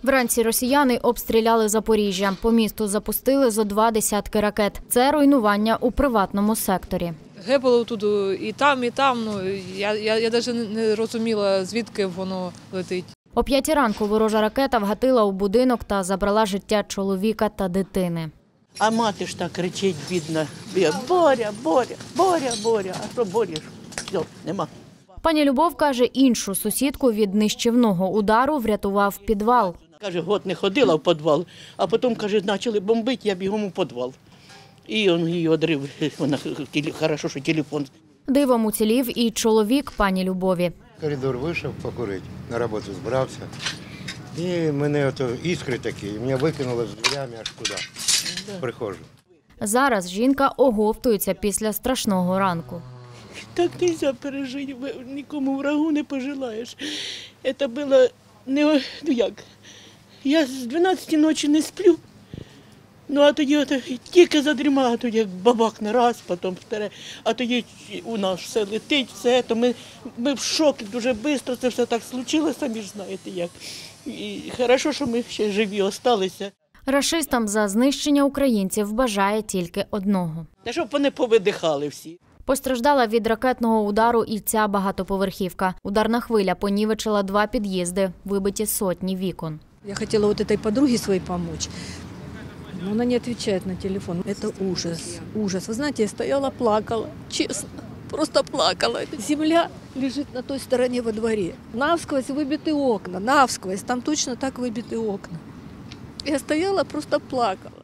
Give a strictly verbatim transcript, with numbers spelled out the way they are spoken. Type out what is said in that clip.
Вранці росіяни обстріляли Запоріжжя. По місту запустили зо два десятки ракет. Це руйнування у приватному секторі. Гепало тут і там, і там. Ну, я, я, я навіть не розуміла, звідки воно летить. О п'ятій ранку ворожа ракета вгатила у будинок та забрала життя чоловіка та дитини. А мати ж так кричить, бідна. Боря, Боря, Боря, Боря. А що Боря? Все, нема. Пані Любов каже, іншу сусідку від нищівного удару врятував підвал. Каже, год не ходила в підвал, а потім, каже, почали бомбити, я бігом у підвал. І він її одрив, вона, хорошо, що телефон. Дивом уцілів і чоловік пані Любові. В коридор вийшов покурити, на роботу збирався. І мене ото іскри такі, і мене викинуло з дверями аж туди, в прихожу. Зараз жінка оговтується після страшного ранку. Так не можна пережити, нікому врагу не пожелаєш. Це було не, ну як, я з дванадцятої ночі не сплю, ну а тоді от, тільки задрімала, тоді як бабахне раз, потім вторе, а тоді у нас все летить, все, то ми, ми в шокі дуже швидко, це все так случилося, самі ж знаєте як. І хорошо, що ми ще живі залишилися. Рашистам за знищення українців бажає тільки одного. Та щоб вони повидихали всі. Постраждала від ракетного удару і ця багатоповерхівка. Ударна хвиля понівечила два під'їзди, вибиті сотні вікон. Я хотела вот этой подруге своей помочь, но она не отвечает на телефон. Это ужас, ужас. Вы знаете, я стояла, плакала, честно, просто плакала. Земля лежит на той стороне во дворе. Навсквозь выбиты окна, навсквозь, там точно так выбиты окна. Я стояла, просто плакала.